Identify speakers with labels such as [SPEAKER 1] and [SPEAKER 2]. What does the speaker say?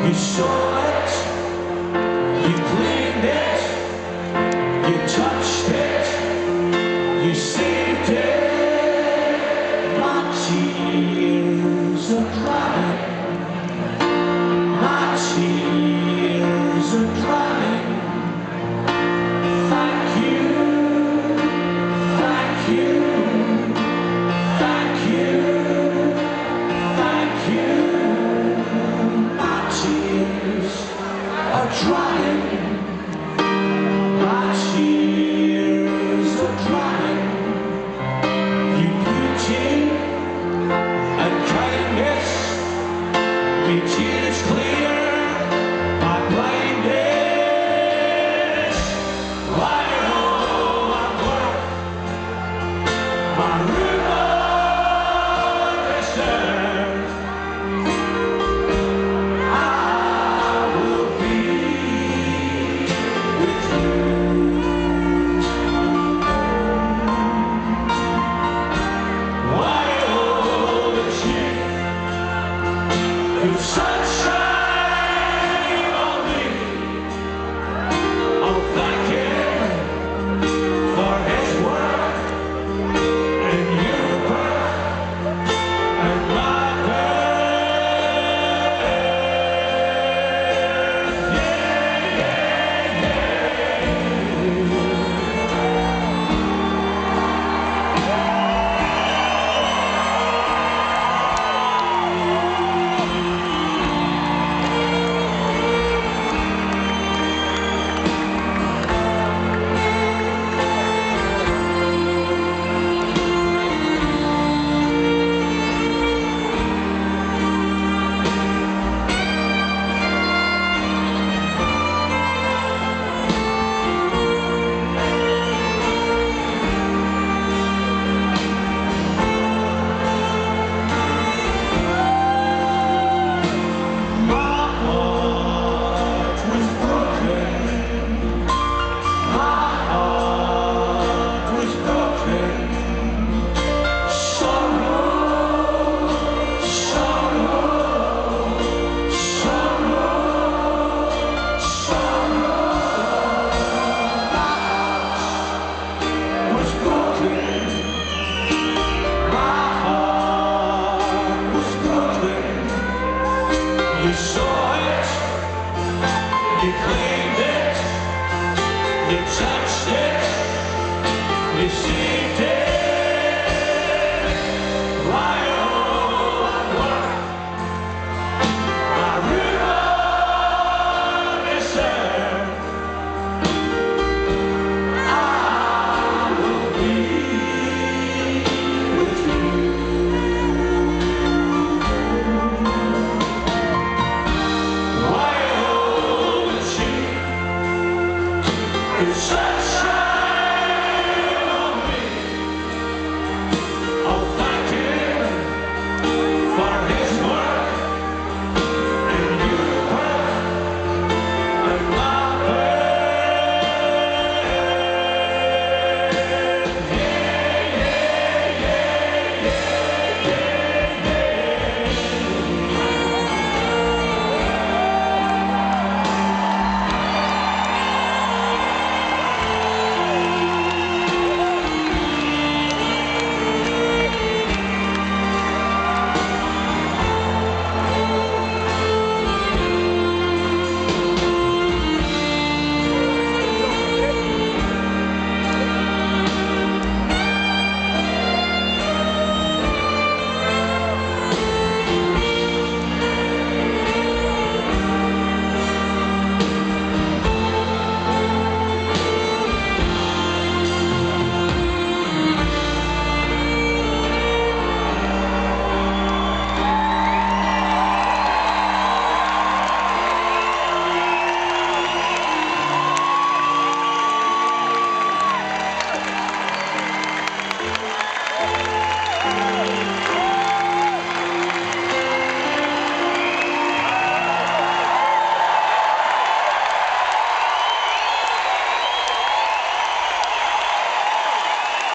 [SPEAKER 1] You saw it, you cleaned it, you touched it, you saved it. My tears are drying, my tears are drying. Thank you, thank you, thank you, thank you. My tears are drying, my tears are drying. You beauty and kindness, me tears clear my blindness. I know I'm worth my room of reserve. I will be with you. I know that you sunshine on me. I'll thank him for his work and your birth and my birth. Yeah, yeah, you saw it, you claimed it, you